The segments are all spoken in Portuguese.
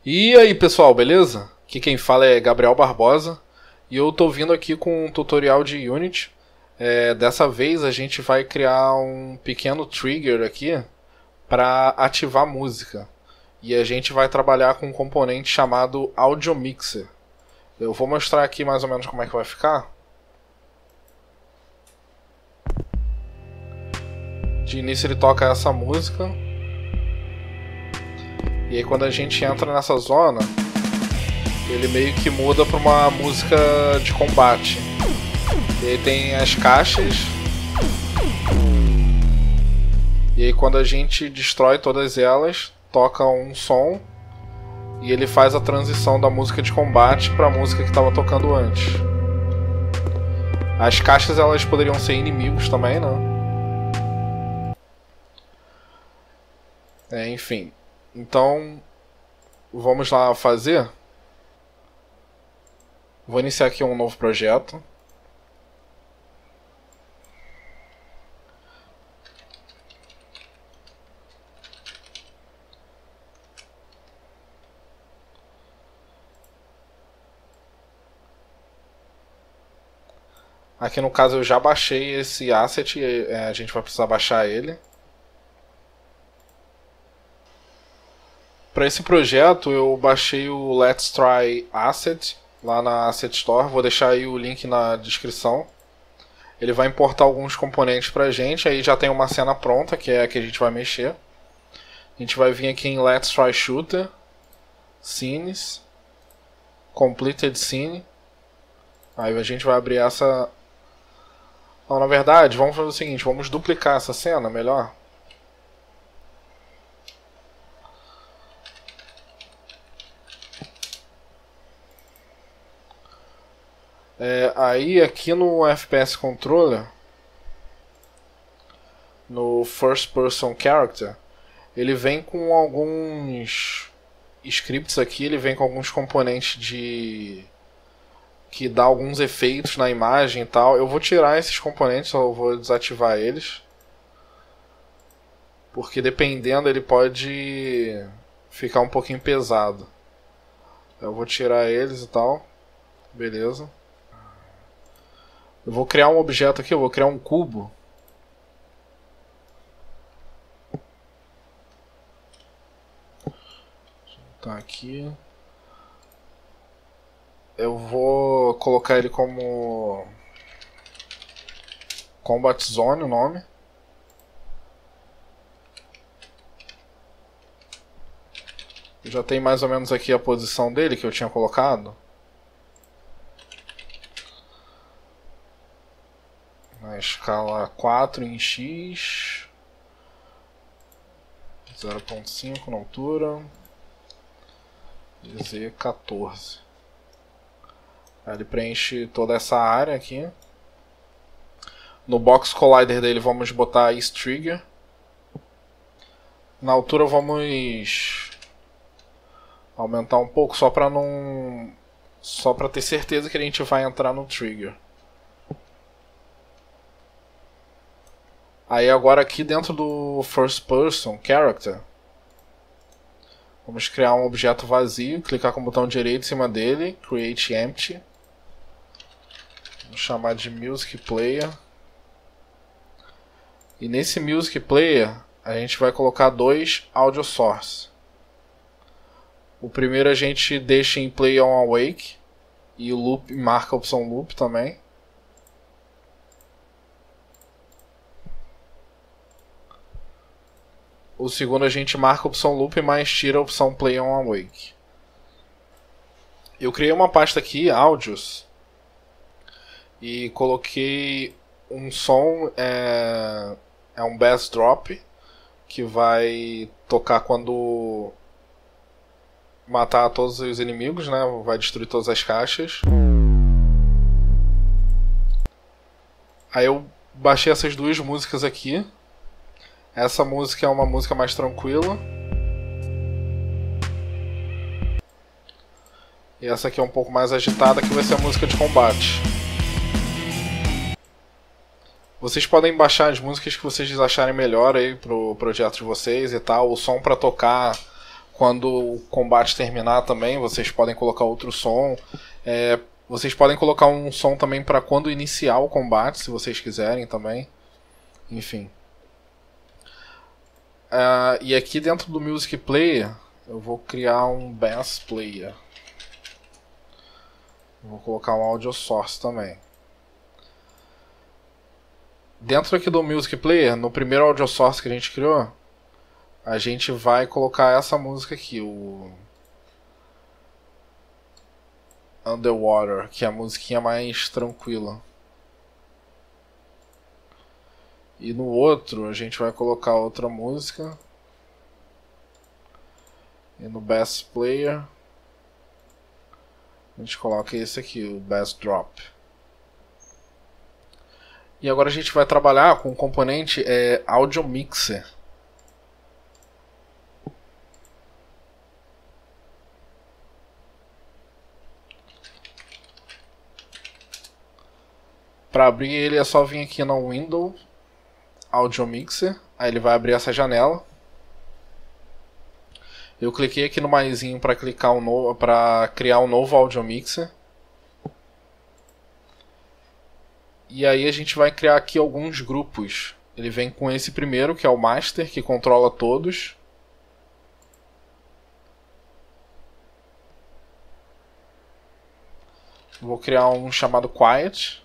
E aí pessoal, beleza? Aqui quem fala é Gabriel Barbosa e eu tô vindo aqui com um tutorial de Unity. Dessa vez a gente vai criar um pequeno trigger aqui para ativar música. E a gente vai trabalhar com um componente chamado Audio Mixer. Eu vou mostrar aqui mais ou menos como é que vai ficar. De início ele toca essa música. E aí quando a gente entra nessa zona, ele meio que muda para uma música de combate. E aí tem as caixas. E aí quando a gente destrói todas elas, toca um som. E ele faz a transição da música de combate para a música que estava tocando antes. As caixas elas poderiam ser inimigos também, né? Enfim. Então, vamos lá fazer. Vou iniciar aqui um novo projeto. Aqui no caso eu já baixei esse asset, a gente vai precisar baixar ele. Para esse projeto eu baixei o Let's Try Asset lá na Asset Store, vou deixar aí o link na descrição. Ele vai importar alguns componentes pra gente, aí já tem uma cena pronta, que é a que a gente vai mexer. A gente vai vir aqui em Let's Try Shooter, Scenes, Completed Scene. Aí a gente vai abrir essa... Não, na verdade, vamos fazer o seguinte, vamos duplicar essa cena, melhor. Aí aqui no FPS Controller, no First Person Character, ele vem com alguns scripts aqui, ele vem com alguns componentes que dá alguns efeitos na imagem e tal. Eu vou tirar esses componentes, eu vou desativar eles, porque dependendo ele pode ficar um pouquinho pesado. Eu vou tirar eles e tal, beleza. Eu vou criar um objeto aqui, eu vou criar um cubo. Tá aqui. Eu vou colocar ele como Combat Zone, o nome. Já tem mais ou menos aqui a posição dele que eu tinha colocado. Na escala 4 em X, 0.5 na altura, e Z14. Aí ele preenche toda essa área aqui. No Box Collider dele vamos botar Is Trigger. Na altura vamos aumentar um pouco só para ter certeza que a gente vai entrar no trigger. Aí agora aqui dentro do First Person Character, vamos criar um objeto vazio, clicar com o botão direito em cima dele, Create Empty. Vamos chamar de Music Player. E nesse Music Player a gente vai colocar dois Audio Source. O primeiro a gente deixa em Play on Awake, e o loop marca a opção Loop também. O segundo a gente marca a opção Loop, mas tira a opção Play on Awake. Eu criei uma pasta aqui, Audios, e coloquei um som, é um Bass Drop, que vai tocar quando matar todos os inimigos, né? Vai destruir todas as caixas. Aí eu baixei essas duas músicas aqui. Essa música é uma música mais tranquila. E essa aqui é um pouco mais agitada, que vai ser a música de combate. Vocês podem baixar as músicas que vocês acharem melhor aí pro projeto de vocês e tal. O som para tocar quando o combate terminar também, vocês podem colocar outro som. Vocês podem colocar um som também para quando iniciar o combate, se vocês quiserem também. Enfim. E aqui dentro do Music Player, eu vou criar um Bass Player. Vou colocar um Audio Source também. Dentro aqui do Music Player, no primeiro Audio Source que a gente criou, a gente vai colocar essa música aqui, o Underwater, que é a musiquinha mais tranquila. E no outro a gente vai colocar outra música. E no Bass Player a gente coloca esse aqui, o Bass Drop. E agora a gente vai trabalhar com o componente Audio Mixer. Para abrir ele é só vir aqui no Window, Audio Mixer, aí ele vai abrir essa janela. Eu cliquei aqui no maisinho para criar um novo Audio Mixer. E aí a gente vai criar aqui alguns grupos. Ele vem com esse primeiro, que é o Master, que controla todos. Vou criar um chamado Quiet.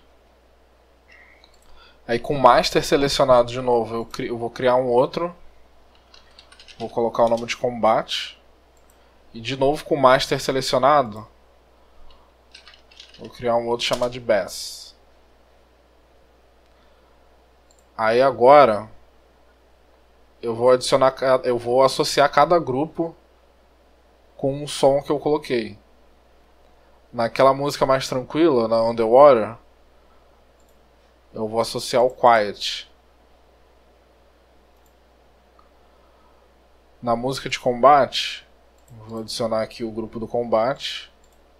Aí com o Master selecionado de novo, eu vou criar um outro. Vou colocar o nome de Combat. E de novo com o Master selecionado, vou criar um outro chamado de Bass. Aí agora eu vou associar cada grupo com um som que eu coloquei. Naquela música mais tranquila, na Underwater, eu vou associar o Quiet. Na música de combate, vou adicionar aqui o grupo do combate.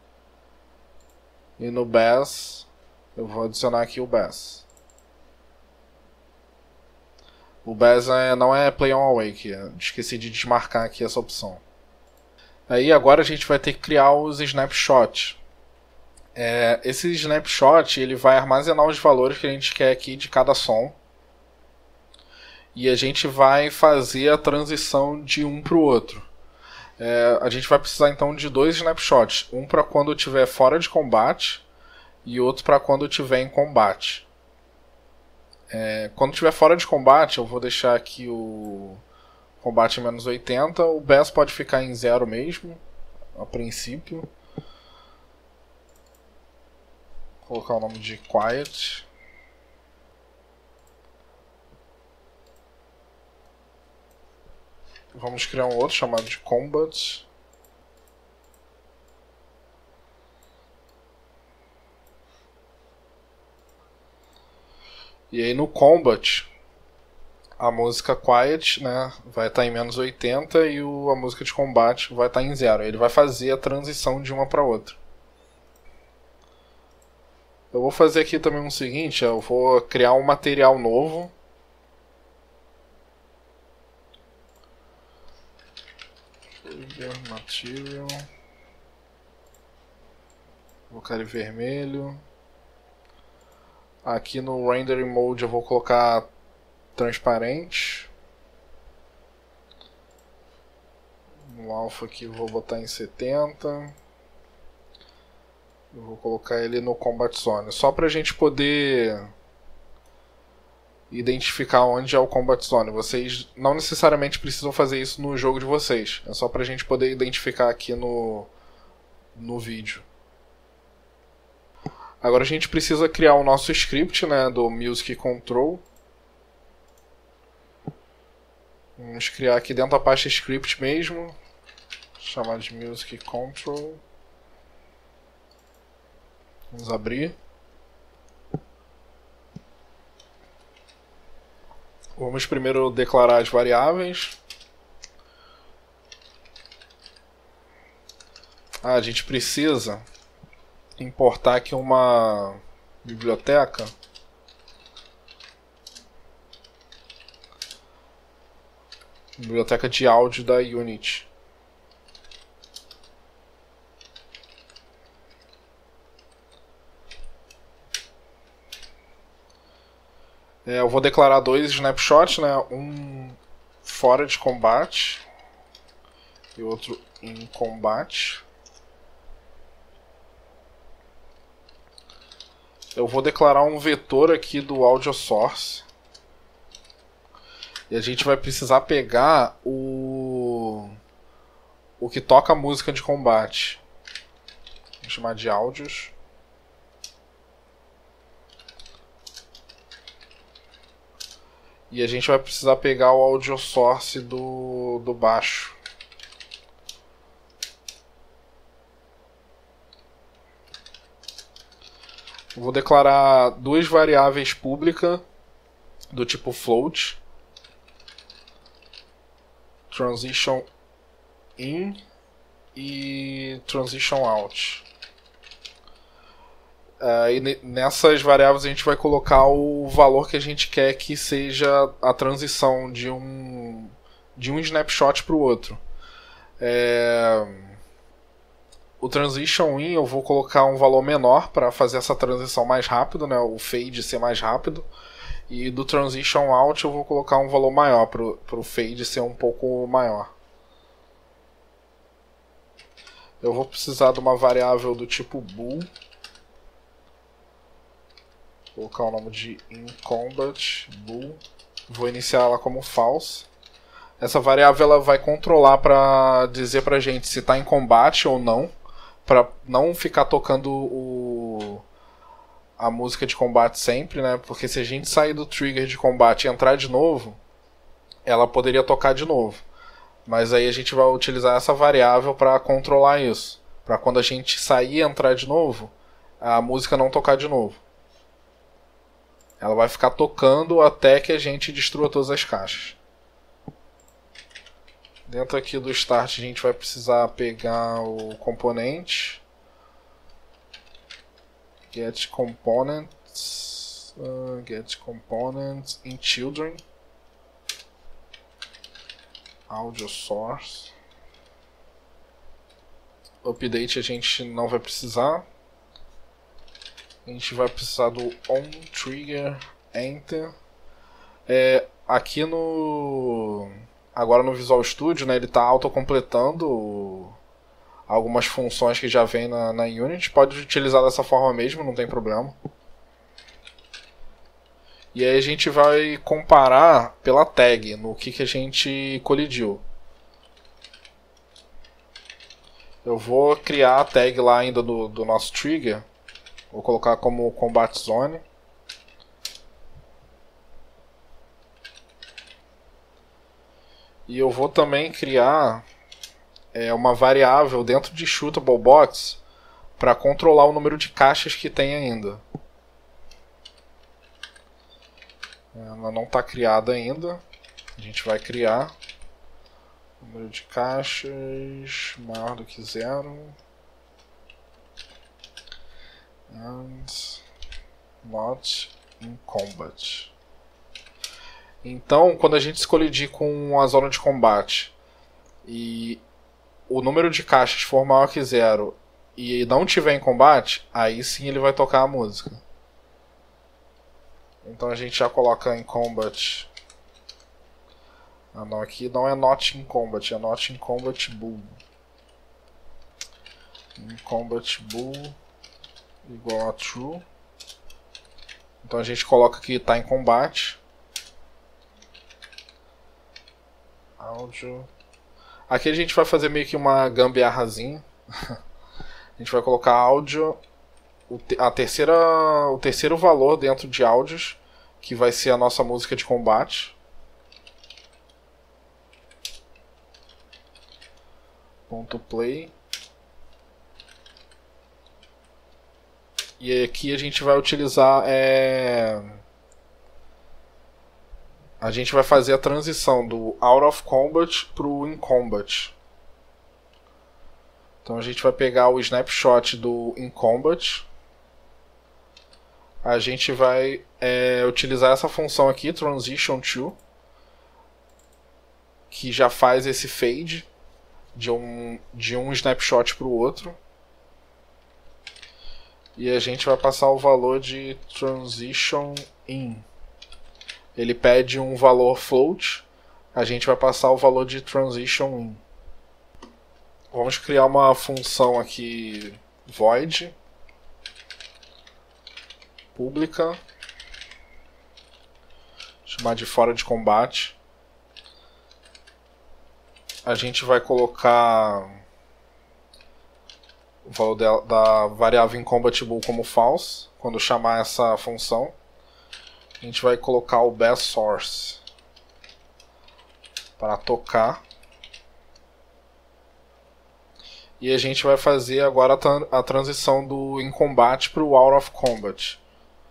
E no Bass, eu vou adicionar aqui o Bass. O Bass não é Play on Awake, esqueci de desmarcar aqui essa opção. Aí agora a gente vai ter que criar os snapshots. Esse snapshot ele vai armazenar os valores que a gente quer aqui de cada som. E a gente vai fazer a transição de um para o outro. A gente vai precisar então de dois snapshots. Um para quando estiver fora de combate e outro para quando estiver em combate. Quando estiver fora de combate, eu vou deixar aqui o combate em menos 80. O Bass pode ficar em 0 mesmo, a princípio. Vou colocar o nome de Quiet. Vamos criar um outro chamado de Combat. E aí no Combat, a música Quiet, né, vai estar em menos 80 e a música de combate vai estar em 0. Ele vai fazer a transição de uma para outra. Eu vou fazer aqui também o seguinte, eu vou criar um material novo. Material. Vou colocar ele vermelho. Aqui no Rendering Mode eu vou colocar transparente. No Alpha aqui eu vou botar em 70. Eu vou colocar ele no Combat Zone, só pra gente poder identificar onde é o Combat Zone. Vocês não necessariamente precisam fazer isso no jogo de vocês, é só pra gente poder identificar aqui no vídeo. Agora a gente precisa criar o nosso script, né, do Music Control. Vamos criar aqui dentro da pasta script mesmo, chamar de Music Control. Vamos abrir. Vamos primeiro declarar as variáveis. A gente precisa importar aqui uma biblioteca. Biblioteca de áudio da Unity. Eu vou declarar dois snapshots, né? Um fora de combate e outro em combate. Eu vou declarar um vetor aqui do audio source. E a gente vai precisar pegar o que toca a música de combate. Vou chamar de áudios. E a gente vai precisar pegar o audio source do baixo. Eu vou declarar duas variáveis públicas do tipo float. Transition in e transition out. E nessas variáveis a gente vai colocar o valor que a gente quer que seja a transição de um snapshot para o outro. O transition in eu vou colocar um valor menor para fazer essa transição mais rápido, né? O fade ser mais rápido. E do transition out eu vou colocar um valor maior para o fade ser um pouco maior. Eu vou precisar de uma variável do tipo bool. Vou colocar o nome de inCombat bool. Vou iniciar ela como false. Essa variável ela vai controlar para dizer pra gente se está em combate ou não, para não ficar tocando a música de combate sempre, né? Porque se a gente sair do trigger de combate e entrar de novo, ela poderia tocar de novo. Mas aí a gente vai utilizar essa variável para controlar isso, para quando a gente sair e entrar de novo, a música não tocar de novo. Ela vai ficar tocando até que a gente destrua todas as caixas. Dentro aqui do start a gente vai precisar pegar o componente. Get components. Get components in children. Audio source. Update a gente não vai precisar. A gente vai precisar do onTrigger enter. Aqui agora no Visual Studio, né, ele está autocompletando algumas funções que já vem na Unity. Pode utilizar dessa forma mesmo, não tem problema. E aí a gente vai comparar pela tag no que a gente colidiu. Eu vou criar a tag lá ainda do nosso trigger. Vou colocar como Combat Zone. E eu vou também criar uma variável dentro de Shootable Box para controlar o número de caixas que tem ainda. Ela não está criada ainda. A gente vai criar. Número de caixas maior do que 0. And not in combat. Então, quando a gente se colidir com a zona de combate e o número de caixas for maior que 0 e não tiver em combate, aí sim ele vai tocar a música. Então a gente já coloca em combat. Não, aqui não é not in combat, é not in combat bool. In combat bool igual a true. Então a gente coloca que está em combate. Áudio. Aqui a gente vai fazer meio que uma gambiarrazinha. A gente vai colocar áudio, o terceiro valor dentro de áudios, que vai ser a nossa música de combate. Ponto play. E aqui a gente vai utilizar a gente vai fazer a transição do out of combat para o in combat. Então a gente vai pegar o snapshot do in combat. A gente vai utilizar essa função aqui, transition to, que já faz esse fade de um snapshot para o outro. E a gente vai passar o valor de transition in. ele pede um valor float, a gente vai passar o valor de transition in. Vamos criar uma função aqui void pública, chamar de fora de combate. A gente vai colocar o valor da variável incompatible como false quando chamar essa função. A gente vai colocar o best source para tocar. E a gente vai fazer agora a transição do in combat para o out of combat.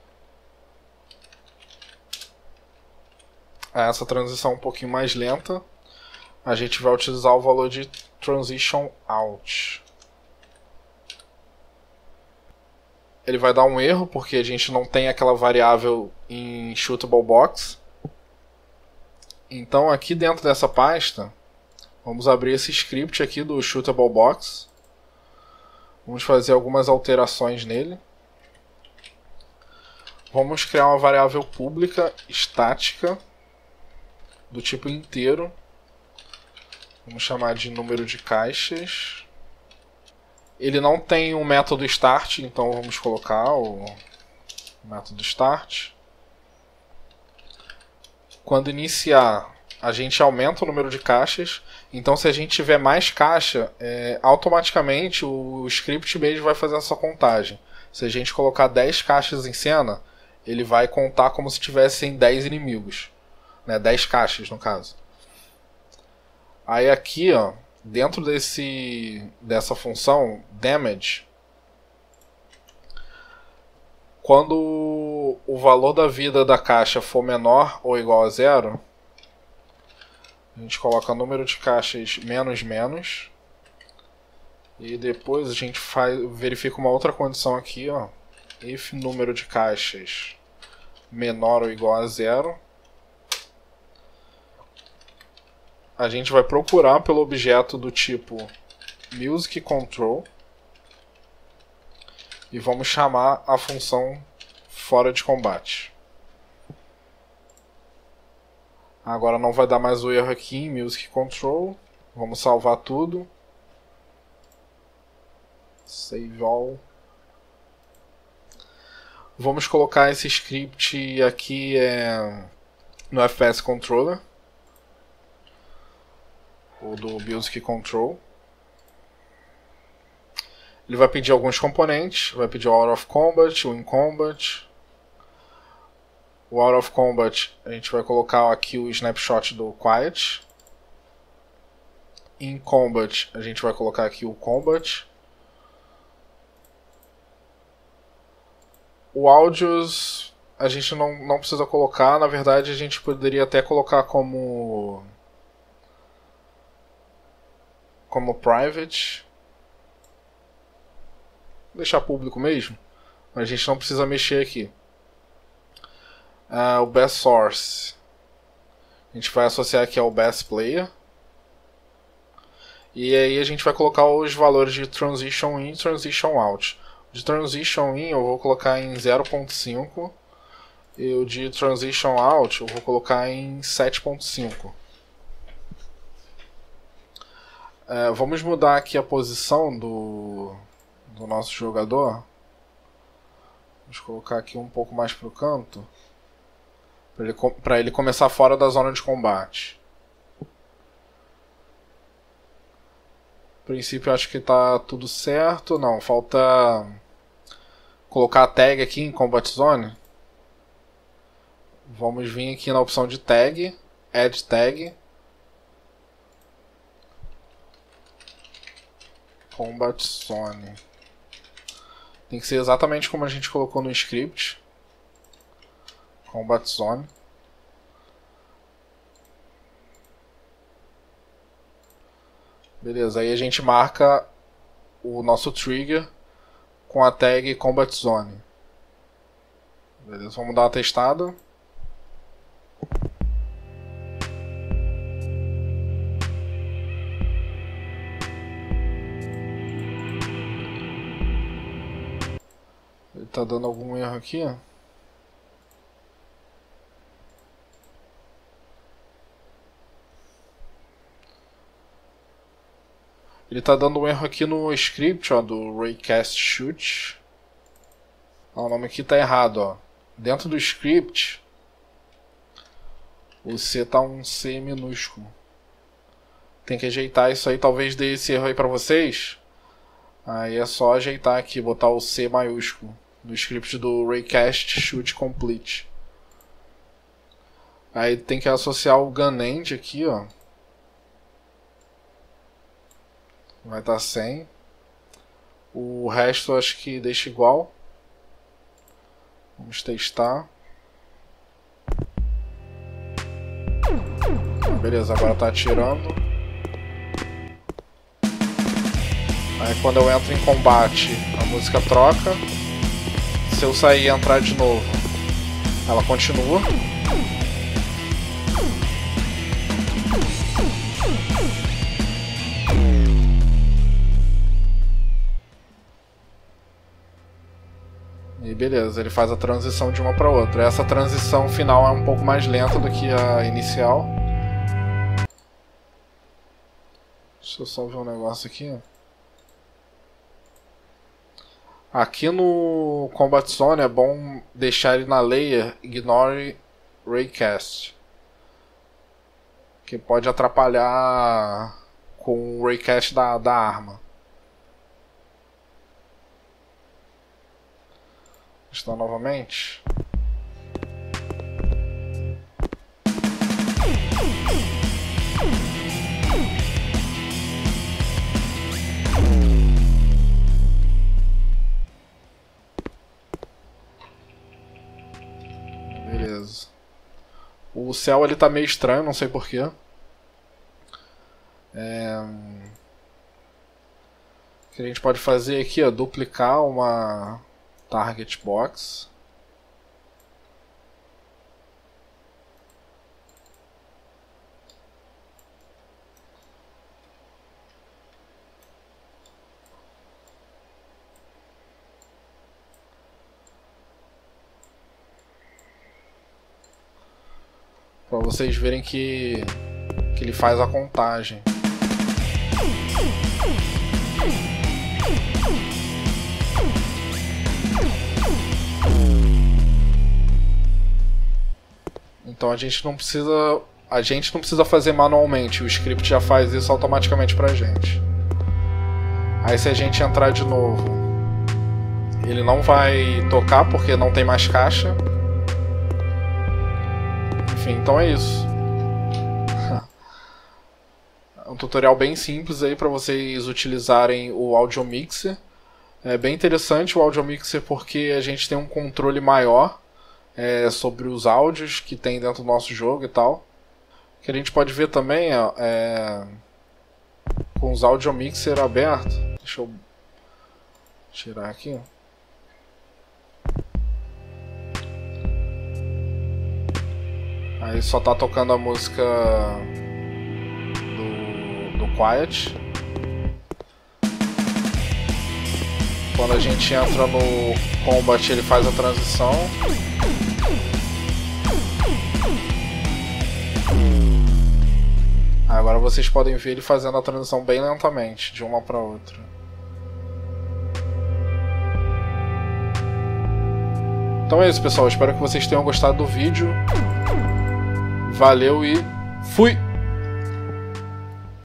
Essa transição um pouquinho mais lenta. A gente vai utilizar o valor de transition out. Ele vai dar um erro porque a gente não tem aquela variável em shootable box. Então aqui dentro dessa pasta, vamos abrir esse script aqui do shootable box. Vamos fazer algumas alterações nele. Vamos criar uma variável pública estática do tipo inteiro. Vamos chamar de número de caixas. Ele não tem um método start, então vamos colocar o método start. Quando iniciar, a gente aumenta o número de caixas. Então, se a gente tiver mais caixa, automaticamente o script mesmo vai fazer essa contagem. Se a gente colocar 10 caixas em cena, ele vai contar como se tivessem 10 inimigos, né? 10 caixas, no caso. Aí aqui, ó, dentro dessa função damage, quando o valor da vida da caixa for menor ou igual a 0, a gente coloca número de caixas menos menos. E depois a gente verifica uma outra condição aqui, ó. If número de caixas menor ou igual a 0. A gente vai procurar pelo objeto do tipo music control. E vamos chamar a função fora de combate. Agora não vai dar mais o erro aqui em music control. Vamos salvar tudo. Save all. Vamos colocar esse script aqui no FPS Controller. Ou do music control. Ele vai pedir alguns componentes. Vai pedir o out of combat, o in combat. O out of combat, a gente vai colocar aqui o snapshot do quiet. In combat, a gente vai colocar aqui o combat. O audios, a gente não precisa colocar. Na verdade, a gente poderia até colocar como private. Deixar público mesmo. Mas a gente não precisa mexer aqui. O best source, a gente vai associar aqui ao best player. E aí a gente vai colocar os valores de transition in e transition out. De transition in eu vou colocar em 0.5 e o de transition out eu vou colocar em 7.5. Vamos mudar aqui a posição do nosso jogador. Vamos colocar aqui um pouco mais para o canto, para ele começar fora da zona de combate. A princípio acho que está tudo certo. Não, falta colocar a tag aqui em Combat Zone. Vamos vir aqui na opção de tag, Add Tag, Combat Zone. Tem que ser exatamente como a gente colocou no script. Combat Zone. Beleza, aí a gente marca o nosso trigger com a tag Combat Zone. Beleza, vamos dar uma testada. Ele tá dando algum erro aqui, ó. Ele tá dando um erro aqui no script, ó, do Raycast Shoot. Ó, o nome aqui tá errado, ó. Dentro do script, o C tá um C minúsculo. Tem que ajeitar isso aí, talvez dê esse erro aí pra vocês. Aí é só ajeitar aqui, botar o C maiúsculo no script do Raycast Shoot Complete. Aí tem que associar o gunEnd aqui, ó. Vai estar 100. O resto eu acho que deixa igual. Vamos testar. Beleza, agora tá atirando. Aí quando eu entro em combate, a música troca. Se eu sair e entrar de novo, ela continua. E beleza, ele faz a transição de uma para outra. Essa transição final é um pouco mais lenta do que a inicial. Deixa eu só ver um negócio aqui. Aqui no Combat Zone é bom deixar ele na layer Ignore Raycast, que pode atrapalhar com o Raycast da arma. Está novamente. Beleza. O céu ele tá meio estranho, não sei porquê. O que a gente pode fazer aqui é duplicar uma target box. Para vocês verem que ele faz a contagem. Então a gente não precisa fazer manualmente, o script já faz isso automaticamente pra gente. Aí se a gente entrar de novo, ele não vai tocar porque não tem mais caixa. Enfim, então é isso. É um tutorial bem simples aí para vocês utilizarem o Audio Mixer. É bem interessante o Audio Mixer porque a gente tem um controle maior sobre os áudios que tem dentro do nosso jogo e tal. O que a gente pode ver também com os Audio Mixer aberto. Deixa eu tirar aqui. Aí só tá tocando a música do Quiet. Quando a gente entra no Combat, ele faz a transição. Agora vocês podem ver ele fazendo a transição bem lentamente, de uma para outra. Então é isso, pessoal. Espero que vocês tenham gostado do vídeo. Valeu e fui!